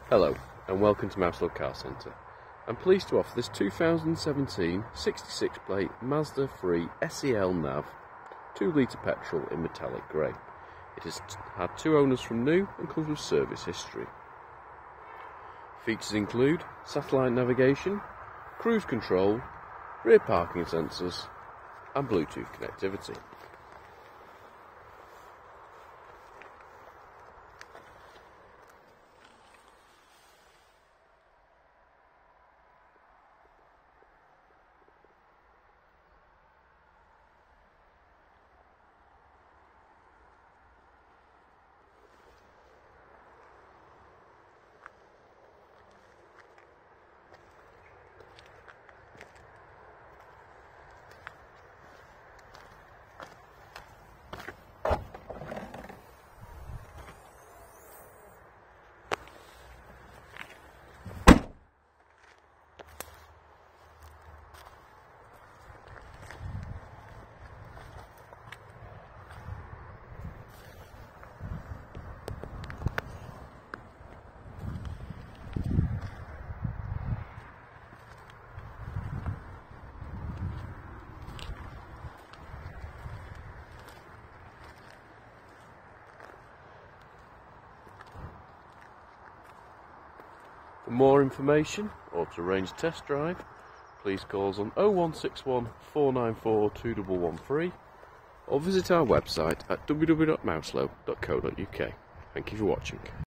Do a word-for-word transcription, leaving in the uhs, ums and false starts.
Hello and welcome to Mouselow Car Centre. I'm pleased to offer this two thousand seventeen sixty-six plate Mazda three S E L Nav two litre petrol in metallic grey. It has had two owners from new and comes with service history. Features include satellite navigation, cruise control, rear parking sensors and Bluetooth connectivity. For more information or to arrange a test drive, please call us on oh one six one, four nine four, two one one three or visit our website at w w w dot mouselow dot co dot u k. Thank you for watching.